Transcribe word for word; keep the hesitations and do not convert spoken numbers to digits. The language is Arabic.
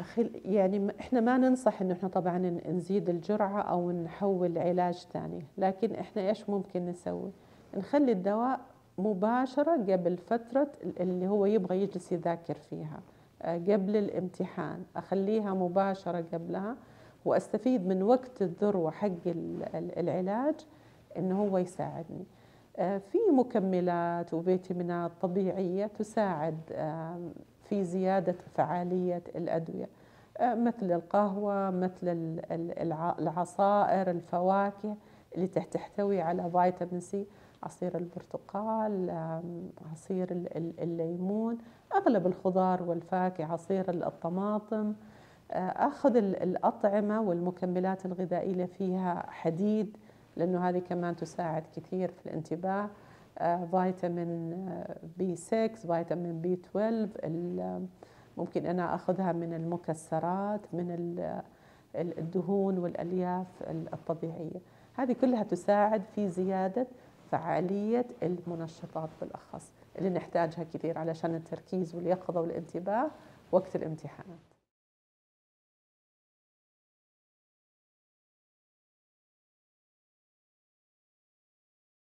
خل يعني م إحنا ما ننصح إنه إحنا طبعًا ن نزيد الجرعة أو نحوّل علاج تاني، لكن إحنا إيش ممكن نسوي؟ نخلّي الدواء مباشرة قبل فترة ال اللي هو يبغى يجلس يذاكر فيها، آآ قبل الامتحان، أخلّيها مباشرة قبلها، وأستفيد من وقت الذروة حق ال ال العلاج إنه هو يساعدني. آآ في مكملات وفيتامينات طبيعية تساعد آمم في زيادة فعالية الأدوية، آآ مثل القهوة، مثل ال ال الع العصائر، الفواكه اللي ت تحتوي على فيتامين سي، عصير البرتقال، آمم عصير ال ال الليمون، أغلب الخضار والفاكهة، عصير ال الطماطم، آآ آخذ ال الأطعمة والمكملات الغذائية اللي فيها حديد، لأنه هذه كمان تساعد كثير في الانتباه، آآ فيتامين بي ستة، فيتامين بي اثناشر، ال ممكن أنا آخذها من المكسرات، من ال ال الدهون والألياف ال الطبيعية، هذه كلها تساعد في زيادة فعالية المنشطات بالأخص، اللي نحتاجها كثير علشان التركيز واليقظة والانتباه وقت الامتحانات.